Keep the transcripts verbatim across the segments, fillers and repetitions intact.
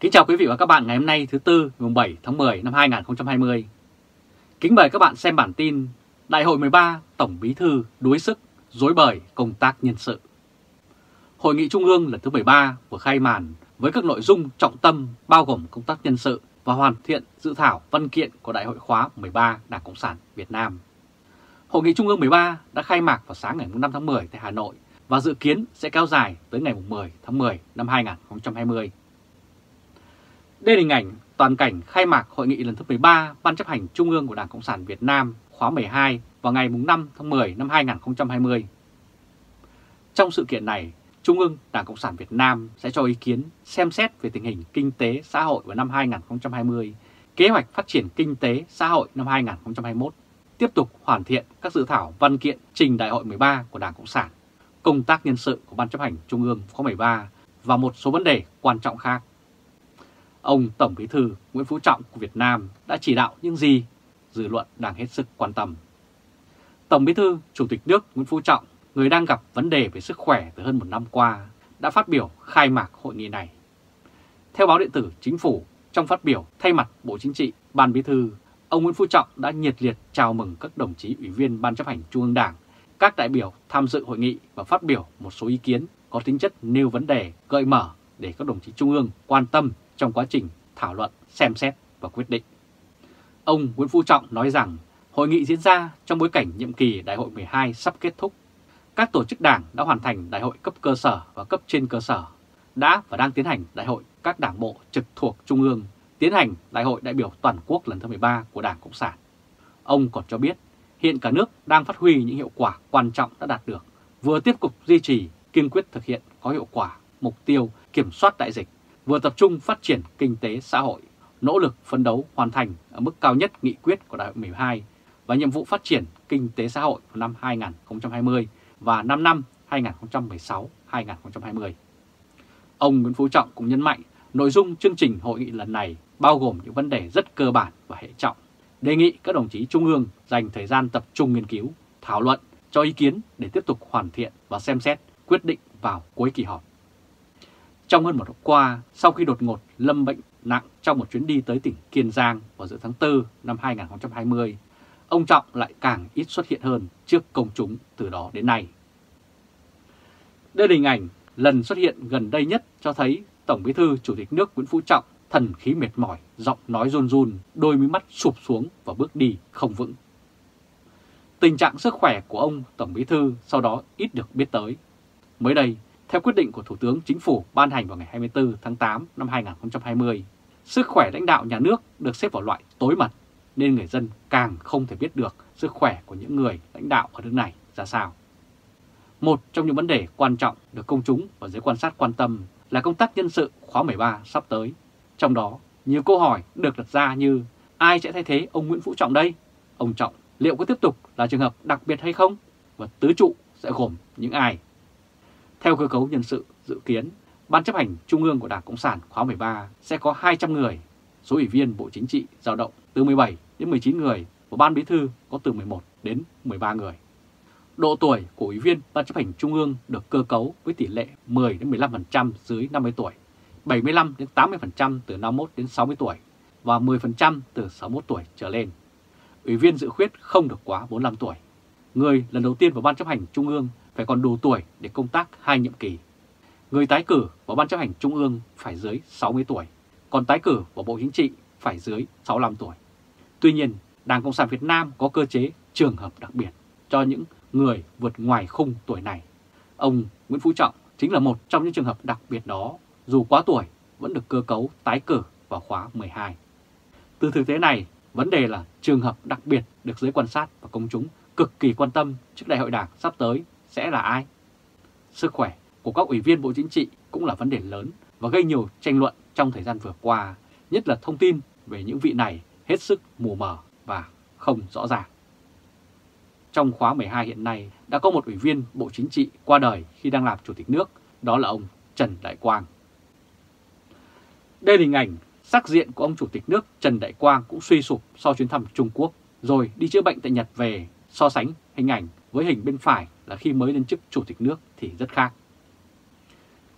Kính chào quý vị và các bạn ngày hôm nay thứ Tư, mùng bảy tháng mười năm hai nghìn không trăm hai mươi. Kính mời các bạn xem bản tin Đại hội mười ba Tổng Bí thư đuối sức, rối bời công tác nhân sự. Hội nghị Trung ương lần thứ mười ba vừa khai màn với các nội dung trọng tâm bao gồm công tác nhân sự và hoàn thiện dự thảo văn kiện của Đại hội khóa mười ba Đảng Cộng sản Việt Nam. Hội nghị Trung ương mười ba đã khai mạc vào sáng ngày năm tháng mười tại Hà Nội và dự kiến sẽ kéo dài tới ngày mười tháng mười năm hai nghìn không trăm hai mươi. Đây là hình ảnh toàn cảnh khai mạc Hội nghị lần thứ mười ba Ban chấp hành Trung ương của Đảng Cộng sản Việt Nam khóa mười hai vào ngày năm tháng mười năm hai nghìn không trăm hai mươi. Trong sự kiện này, Trung ương Đảng Cộng sản Việt Nam sẽ cho ý kiến xem xét về tình hình kinh tế xã hội vào năm hai nghìn không trăm hai mươi, kế hoạch phát triển kinh tế xã hội năm hai nghìn không trăm hai mươi mốt, tiếp tục hoàn thiện các dự thảo văn kiện trình Đại hội mười ba của Đảng Cộng sản, công tác nhân sự của Ban chấp hành Trung ương khóa mười ba và một số vấn đề quan trọng khác. Ông Tổng Bí thư Nguyễn Phú Trọng của Việt Nam đã chỉ đạo những gì dư luận đang hết sức quan tâm. Tổng Bí thư Chủ tịch nước Nguyễn Phú Trọng, người đang gặp vấn đề về sức khỏe từ hơn một năm qua, đã phát biểu khai mạc hội nghị này. Theo báo điện tử Chính phủ, trong phát biểu thay mặt Bộ Chính trị, Ban Bí thư, ông Nguyễn Phú Trọng đã nhiệt liệt chào mừng các đồng chí ủy viên Ban chấp hành Trung ương Đảng, các đại biểu tham dự hội nghị và phát biểu một số ý kiến có tính chất nêu vấn đề gợi mở để các đồng chí Trung ương quan tâm trong quá trình thảo luận, xem xét và quyết định. Ông Nguyễn Phú Trọng nói rằng hội nghị diễn ra trong bối cảnh nhiệm kỳ Đại hội mười hai sắp kết thúc. Các tổ chức đảng đã hoàn thành đại hội cấp cơ sở và cấp trên cơ sở, đã và đang tiến hành đại hội các đảng bộ trực thuộc Trung ương, tiến hành đại hội đại biểu toàn quốc lần thứ mười ba của Đảng Cộng sản. Ông còn cho biết hiện cả nước đang phát huy những hiệu quả quan trọng đã đạt được, vừa tiếp tục duy trì, kiên quyết thực hiện có hiệu quả mục tiêu kiểm soát đại dịch, vừa tập trung phát triển kinh tế xã hội, nỗ lực phấn đấu hoàn thành ở mức cao nhất nghị quyết của Đại hội mười hai và nhiệm vụ phát triển kinh tế xã hội vào năm hai nghìn không trăm hai mươi và năm năm hai nghìn không trăm mười sáu đến hai nghìn không trăm hai mươi. Ông Nguyễn Phú Trọng cũng nhấn mạnh nội dung chương trình hội nghị lần này bao gồm những vấn đề rất cơ bản và hệ trọng, đề nghị các đồng chí Trung ương dành thời gian tập trung nghiên cứu, thảo luận, cho ý kiến để tiếp tục hoàn thiện và xem xét quyết định vào cuối kỳ họp. Trong hơn một năm qua, sau khi đột ngột lâm bệnh nặng trong một chuyến đi tới tỉnh Kiên Giang vào giữa tháng tư năm hai nghìn không trăm hai mươi, ông Trọng lại càng ít xuất hiện hơn trước công chúng từ đó đến nay. Đây là hình ảnh lần xuất hiện gần đây nhất cho thấy Tổng Bí thư Chủ tịch nước Nguyễn Phú Trọng thần khí mệt mỏi, giọng nói run run, đôi mí mắt sụp xuống và bước đi không vững. Tình trạng sức khỏe của ông Tổng Bí thư sau đó ít được biết tới. Mới đây, theo quyết định của Thủ tướng Chính phủ ban hành vào ngày hai mươi tư tháng tám năm hai nghìn không trăm hai mươi, sức khỏe lãnh đạo nhà nước được xếp vào loại tối mật, nên người dân càng không thể biết được sức khỏe của những người lãnh đạo ở nước này ra sao. Một trong những vấn đề quan trọng được công chúng và giới quan sát quan tâm là công tác nhân sự khóa mười ba sắp tới. Trong đó, nhiều câu hỏi được đặt ra như ai sẽ thay thế ông Nguyễn Phú Trọng đây? Ông Trọng liệu có tiếp tục là trường hợp đặc biệt hay không? Và tứ trụ sẽ gồm những ai? Theo cơ cấu nhân sự dự kiến, Ban chấp hành Trung ương của Đảng Cộng sản khóa mười ba sẽ có hai trăm người, số ủy viên Bộ Chính trị dao động từ mười bảy đến mười chín người và Ban Bí thư có từ mười một đến mười ba người. Độ tuổi của ủy viên Ban chấp hành Trung ương được cơ cấu với tỷ lệ mười đến mười lăm phần trăm dưới năm mươi tuổi, bảy mươi lăm đến tám mươi phần trăm từ năm mươi mốt đến sáu mươi tuổi và mười phần trăm từ sáu mươi mốt tuổi trở lên. Ủy viên dự khuyết không được quá bốn mươi lăm tuổi. Người lần đầu tiên vào Ban chấp hành Trung ương phải còn đủ tuổi để công tác hai nhiệm kỳ. Người tái cử vào Ban chấp hành Trung ương phải dưới sáu mươi tuổi, còn tái cử vào Bộ Chính trị phải dưới sáu mươi lăm tuổi. Tuy nhiên, Đảng Cộng sản Việt Nam có cơ chế trường hợp đặc biệt cho những người vượt ngoài khung tuổi này. Ông Nguyễn Phú Trọng chính là một trong những trường hợp đặc biệt đó, dù quá tuổi vẫn được cơ cấu tái cử vào khóa mười hai. Từ thực tế này, vấn đề là trường hợp đặc biệt được giới quan sát và công chúng cực kỳ quan tâm trước Đại hội Đảng sắp tới sẽ là ai? Sức khỏe của các ủy viên Bộ Chính trị cũng là vấn đề lớn và gây nhiều tranh luận trong thời gian vừa qua, nhất là thông tin về những vị này hết sức mù mờ và không rõ ràng. Trong khóa mười hai hiện nay đã có một ủy viên Bộ Chính trị qua đời khi đang làm Chủ tịch nước, đó là ông Trần Đại Quang. Đây là hình ảnh sắc diện của ông Chủ tịch nước Trần Đại Quang cũng suy sụp sau chuyến thăm Trung Quốc rồi đi chữa bệnh tại Nhật về. So sánh hình ảnh với hình bên phải là khi mới lên chức Chủ tịch nước thì rất khác.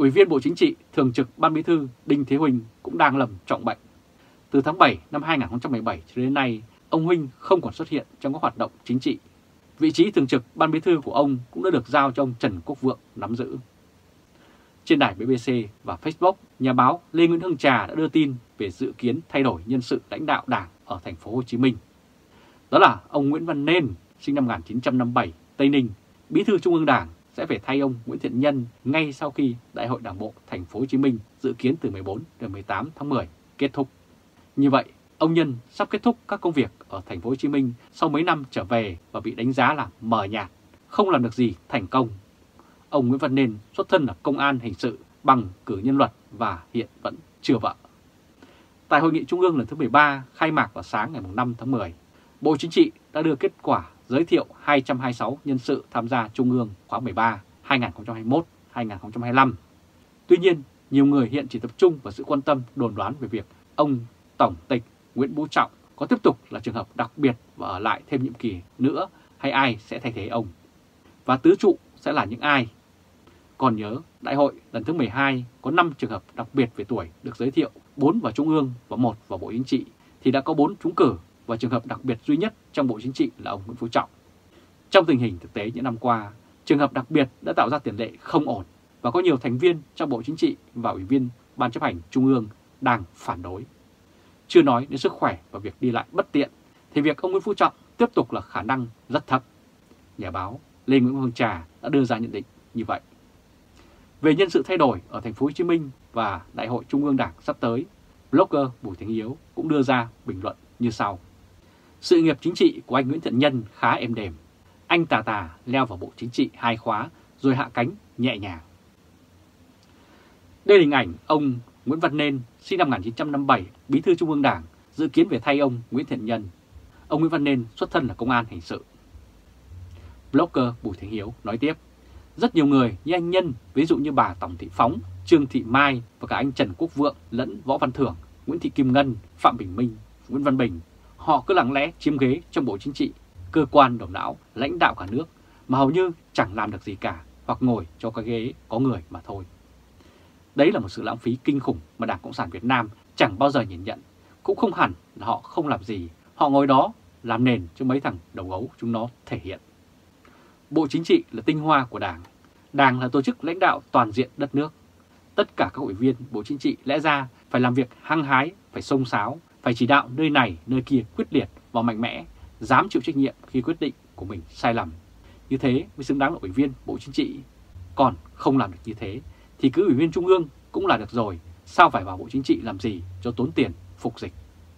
Ủy viên Bộ Chính trị, Thường trực Ban Bí thư Đinh Thế Huynh cũng đang lầm trọng bệnh. Từ tháng bảy năm hai nghìn không trăm mười bảy cho đến nay, ông Huynh không còn xuất hiện trong các hoạt động chính trị. Vị trí Thường trực Ban Bí thư của ông cũng đã được giao cho ông Trần Quốc Vượng nắm giữ. Trên đài bê bê xê và Facebook, nhà báo Lê Nguyễn Hương Trà đã đưa tin về dự kiến thay đổi nhân sự lãnh đạo Đảng ở thành phố Hồ Chí Minh. Đó là ông Nguyễn Văn Nên, sinh năm một nghìn chín trăm năm mươi bảy, Tây Ninh, Bí thư Trung ương Đảng sẽ phải thay ông Nguyễn Thiện Nhân ngay sau khi Đại hội Đảng bộ thành phố Hồ Chí Minh dự kiến từ mười bốn đến mười tám tháng mười kết thúc. Như vậy, ông Nhân sắp kết thúc các công việc ở thành phố Hồ Chí Minh sau mấy năm trở về và bị đánh giá là mờ nhạt, không làm được gì thành công. Ông Nguyễn Văn Nên xuất thân là công an hình sự bằng cử nhân luật và hiện vẫn chưa vợ. Tại Hội nghị Trung ương lần thứ mười ba khai mạc vào sáng ngày năm tháng mười, Bộ Chính trị đã đưa kết quả giới thiệu hai trăm hai mươi sáu nhân sự tham gia Trung ương khóa mười ba hai nghìn không trăm hai mươi mốt đến hai nghìn không trăm hai mươi lăm. Tuy nhiên, nhiều người hiện chỉ tập trung vào sự quan tâm đồn đoán về việc ông Tổng tịch Nguyễn Phú Trọng có tiếp tục là trường hợp đặc biệt và ở lại thêm nhiệm kỳ nữa hay ai sẽ thay thế ông. Và tứ trụ sẽ là những ai? Còn nhớ, Đại hội lần thứ mười hai có năm trường hợp đặc biệt về tuổi được giới thiệu, bốn vào Trung ương và một vào Bộ Chính trị, thì đã có bốn trúng cử và trường hợp đặc biệt duy nhất trong Bộ Chính trị là ông Nguyễn Phú Trọng. Trong tình hình thực tế những năm qua, trường hợp đặc biệt đã tạo ra tiền lệ không ổn và có nhiều thành viên trong Bộ Chính trị và Ủy viên Ban chấp hành Trung ương đang phản đối. Chưa nói đến sức khỏe và việc đi lại bất tiện, thì việc ông Nguyễn Phú Trọng tiếp tục là khả năng rất thấp. Nhà báo Lê Nguyễn Hương Trà đã đưa ra nhận định như vậy. Về nhân sự thay đổi ở thành phố Hồ Chí Minh và Đại hội Trung ương Đảng sắp tới, blogger Bùi Thanh Hiếu cũng đưa ra bình luận như sau. Sự nghiệp chính trị của anh Nguyễn Thiện Nhân khá êm đềm. Anh tà tà leo vào Bộ Chính trị hai khóa rồi hạ cánh nhẹ nhàng. Đây là hình ảnh ông Nguyễn Văn Nên, sinh năm một nghìn chín trăm năm mươi bảy, Bí thư Trung ương Đảng, dự kiến về thay ông Nguyễn Thiện Nhân. Ông Nguyễn Văn Nên xuất thân là công an hình sự. Blogger Bùi Thanh Hiếu nói tiếp, rất nhiều người như anh Nhân, ví dụ như bà Tòng Thị Phóng, Trương Thị Mai và cả anh Trần Quốc Vượng lẫn Võ Văn Thưởng, Nguyễn Thị Kim Ngân, Phạm Bình Minh, Nguyễn Văn Bình, họ cứ lặng lẽ chiếm ghế trong Bộ Chính trị, cơ quan đầu não, lãnh đạo cả nước mà hầu như chẳng làm được gì cả hoặc ngồi cho cái ghế có người mà thôi. Đấy là một sự lãng phí kinh khủng mà Đảng Cộng sản Việt Nam chẳng bao giờ nhìn nhận, cũng không hẳn là họ không làm gì, họ ngồi đó làm nền cho mấy thằng đầu gấu chúng nó thể hiện. Bộ Chính trị là tinh hoa của Đảng, Đảng là tổ chức lãnh đạo toàn diện đất nước. Tất cả các ủy viên Bộ Chính trị lẽ ra phải làm việc hăng hái, phải xông xáo, phải chỉ đạo nơi này nơi kia quyết liệt và mạnh mẽ, dám chịu trách nhiệm khi quyết định của mình sai lầm. Như thế mới xứng đáng là ủy viên Bộ Chính trị. Còn không làm được như thế thì cứ ủy viên Trung ương cũng là được rồi, sao phải vào Bộ Chính trị làm gì cho tốn tiền phục dịch.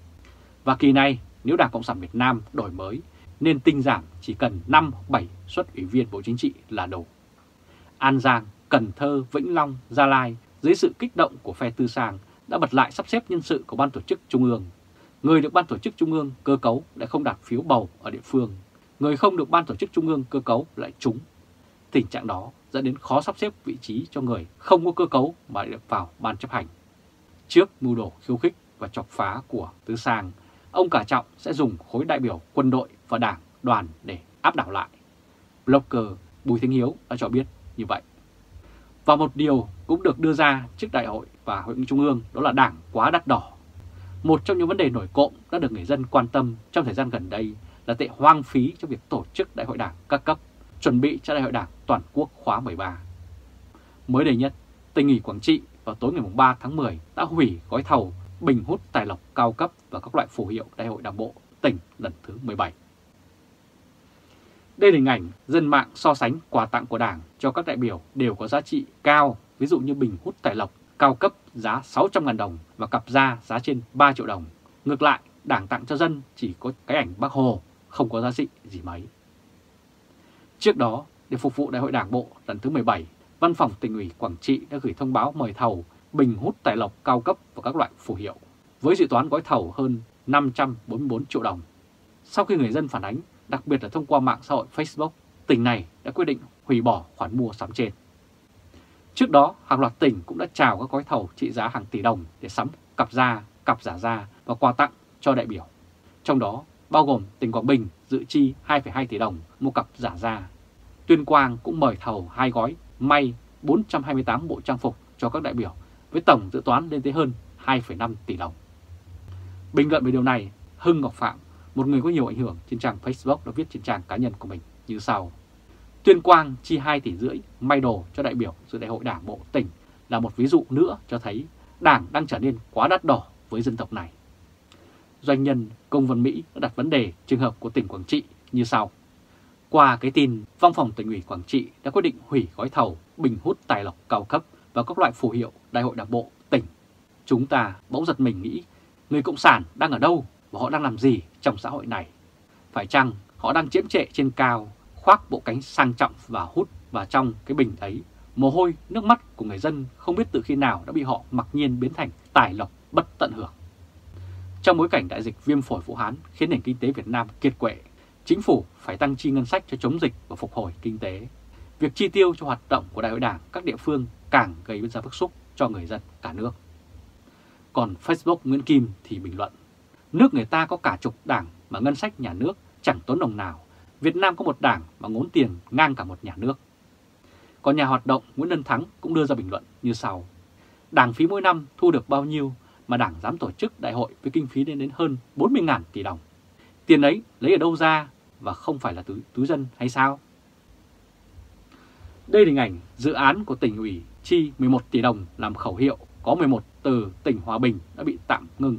Và kỳ này nếu Đảng Cộng sản Việt Nam đổi mới nên tinh giảm chỉ cần năm hoặc bảy suất ủy viên Bộ Chính trị là đủ. An Giang, Cần Thơ, Vĩnh Long, Gia Lai dưới sự kích động của phe Tư Sang đã bật lại sắp xếp nhân sự của Ban Tổ chức Trung ương. Người được Ban Tổ chức Trung ương cơ cấu lại không đạt phiếu bầu ở địa phương, người không được Ban Tổ chức Trung ương cơ cấu lại trúng. Tình trạng đó dẫn đến khó sắp xếp vị trí cho người không có cơ cấu mà được vào Ban chấp hành. Trước mưu đồ khiêu khích và chọc phá của Tư Sang, ông Cả Trọng sẽ dùng khối đại biểu quân đội và đảng đoàn để áp đảo lại. Blogger Bùi Thanh Hiếu đã cho biết như vậy. Và một điều cũng được đưa ra trước đại hội và hội nghị Trung ương, đó là Đảng quá đắt đỏ. Một trong những vấn đề nổi cộm đã được người dân quan tâm trong thời gian gần đây là tệ hoang phí trong việc tổ chức đại hội Đảng các cấp, chuẩn bị cho đại hội Đảng toàn quốc khóa mười ba. Mới đây nhất, Tỉnh ủy Quảng Trị vào tối ngày ba tháng mười đã hủy gói thầu bình hút tài lộc cao cấp và các loại phù hiệu đại hội Đảng bộ tỉnh lần thứ mười bảy. Đây là hình ảnh dân mạng so sánh quà tặng của Đảng cho các đại biểu đều có giá trị cao, ví dụ như bình hút tài lộc cao cấp giá sáu trăm nghìn đồng và cặp da giá trên ba triệu đồng. Ngược lại, Đảng tặng cho dân chỉ có cái ảnh Bác Hồ, không có giá trị gì mấy. Trước đó, để phục vụ đại hội Đảng bộ lần thứ mười bảy, Văn phòng Tỉnh ủy Quảng Trị đã gửi thông báo mời thầu bình hút tài lộc cao cấp và các loại phù hiệu, với dự toán gói thầu hơn năm trăm bốn mươi tư triệu đồng. Sau khi người dân phản ánh, đặc biệt là thông qua mạng xã hội Facebook, tỉnh này đã quyết định hủy bỏ khoản mua sắm trên. Trước đó, hàng loạt tỉnh cũng đã chào các gói thầu trị giá hàng tỷ đồng để sắm cặp da, cặp giả da và quà tặng cho đại biểu. Trong đó, bao gồm tỉnh Quảng Bình dự chi hai phẩy hai tỷ đồng mua cặp giả da. Tuyên Quang cũng mời thầu hai gói may bốn trăm hai mươi tám bộ trang phục cho các đại biểu với tổng dự toán lên tới hơn hai phẩy năm tỷ đồng. Bình luận về điều này, Hưng Ngọc Phạm, một người có nhiều ảnh hưởng trên trang Facebook, đã viết trên trang cá nhân của mình như sau: Tuyên Quang chi hai tỷ rưỡi may đồ cho đại biểu dự đại hội đảng bộ tỉnh là một ví dụ nữa cho thấy đảng đang trở nên quá đắt đỏ với dân tộc này. Doanh nhân Công Văn Mỹ đã đặt vấn đề trường hợp của tỉnh Quảng Trị như sau: Qua cái tin, Văn phòng Tỉnh ủy Quảng Trị đã quyết định hủy gói thầu bình hút tài lộc cao cấp và các loại phù hiệu đại hội đảng bộ tỉnh. Chúng ta bỗng giật mình nghĩ, người Cộng sản đang ở đâu và họ đang làm gì trong xã hội này? Phải chăng họ đang chiếm trệ trên cao, khoác bộ cánh sang trọng và hút vào trong cái bình ấy mồ hôi, nước mắt của người dân không biết từ khi nào đã bị họ mặc nhiên biến thành tài lộc bất tận hưởng. Trong bối cảnh đại dịch viêm phổi Vũ Hán khiến nền kinh tế Việt Nam kiệt quệ, chính phủ phải tăng chi ngân sách cho chống dịch và phục hồi kinh tế. Việc chi tiêu cho hoạt động của đại hội đảng các địa phương càng gây ra bức xúc cho người dân cả nước. Còn Facebook Nguyễn Kim thì bình luận: Nước người ta có cả chục đảng mà ngân sách nhà nước chẳng tốn đồng nào. Việt Nam có một đảng mà ngốn tiền ngang cả một nhà nước. Còn nhà hoạt động Nguyễn Lân Thắng cũng đưa ra bình luận như sau: Đảng phí mỗi năm thu được bao nhiêu mà đảng dám tổ chức đại hội với kinh phí lên đến hơn bốn mươi nghìn tỷ đồng. Tiền ấy lấy ở đâu ra và không phải là túi, túi dân hay sao? Đây là hình ảnh dự án của tỉnh ủy chi mười một tỷ đồng làm khẩu hiệu có mười một từ tỉnh Hòa Bình đã bị tạm ngưng.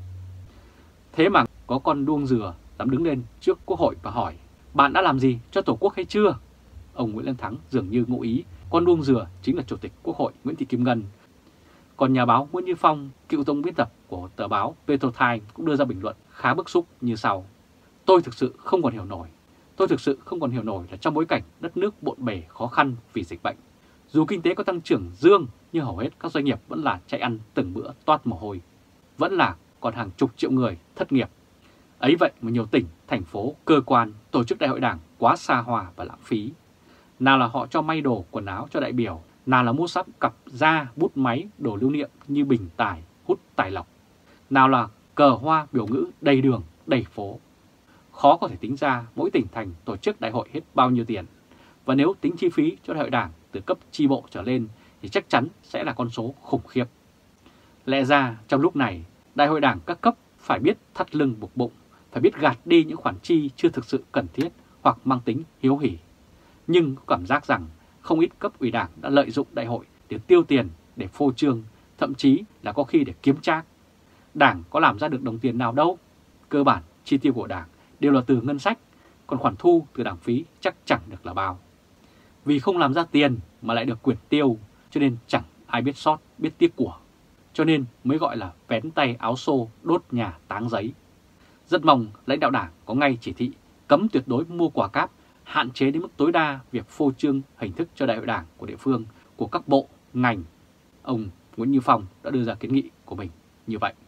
Thế mà có con đuông dừa dám đứng lên trước Quốc hội và hỏi: Bạn đã làm gì cho Tổ quốc hay chưa? Ông Nguyễn Lân Thắng dường như ngụ ý con đuông dừa chính là Chủ tịch Quốc hội Nguyễn Thị Kim Ngân. Còn nhà báo Nguyễn Như Phong, cựu tổng biên tập của tờ báo Petro Times cũng đưa ra bình luận khá bức xúc như sau: Tôi thực sự không còn hiểu nổi. Tôi thực sự không còn hiểu nổi là trong bối cảnh đất nước bộn bề khó khăn vì dịch bệnh, dù kinh tế có tăng trưởng dương nhưng hầu hết các doanh nghiệp vẫn là chạy ăn từng bữa toát mồ hôi, vẫn là còn hàng chục triệu người thất nghiệp. Ấy vậy mà nhiều tỉnh, thành phố, cơ quan tổ chức đại hội đảng quá xa hoa và lãng phí. Nào là họ cho may đồ quần áo cho đại biểu, nào là mua sắm cặp da, bút máy, đồ lưu niệm như bình tài, hút tài lộc, nào là cờ hoa biểu ngữ đầy đường, đầy phố. Khó có thể tính ra mỗi tỉnh thành tổ chức đại hội hết bao nhiêu tiền. Và nếu tính chi phí cho đại hội đảng từ cấp chi bộ trở lên thì chắc chắn sẽ là con số khủng khiếp. Lẽ ra trong lúc này, đại hội đảng các cấp phải biết thắt lưng buộc bụng, phải biết gạt đi những khoản chi chưa thực sự cần thiết hoặc mang tính hiếu hỉ. Nhưng có cảm giác rằng không ít cấp ủy đảng đã lợi dụng đại hội để tiêu tiền, để phô trương, thậm chí là có khi để kiếm trác. Đảng có làm ra được đồng tiền nào đâu. Cơ bản chi tiêu của đảng đều là từ ngân sách, còn khoản thu từ đảng phí chắc chẳng được là bao. Vì không làm ra tiền mà lại được quyền tiêu, cho nên chẳng ai biết sót, biết tiếc của. Cho nên mới gọi là vén tay áo xô, đốt nhà táng giấy. Rất mong lãnh đạo đảng có ngay chỉ thị cấm tuyệt đối mua quà cáp, hạn chế đến mức tối đa việc phô trương hình thức cho đại hội đảng của địa phương, của các bộ, ngành. Ông Nguyễn Như Phong đã đưa ra kiến nghị của mình như vậy.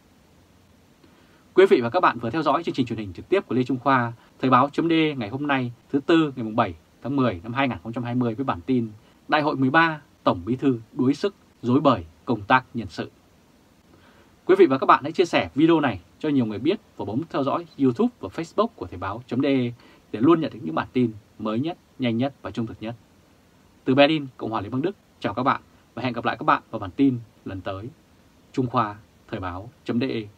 Quý vị và các bạn vừa theo dõi chương trình truyền hình trực tiếp của Lê Trung Khoa, Thời báo.de ngày hôm nay thứ Tư ngày bảy tháng mười năm hai nghìn không trăm hai mươi với bản tin Đại hội mười ba Tổng Bí thư đuối sức, rối bời công tác nhân sự. Quý vị và các bạn hãy chia sẻ video này cho nhiều người biết và bấm theo dõi YouTube và Facebook của Thời báo.de để luôn nhận được những bản tin mới nhất, nhanh nhất và trung thực nhất. Từ Berlin, Cộng hòa Liên bang Đức, chào các bạn và hẹn gặp lại các bạn vào bản tin lần tới. Trung Khoa, Thời báo.de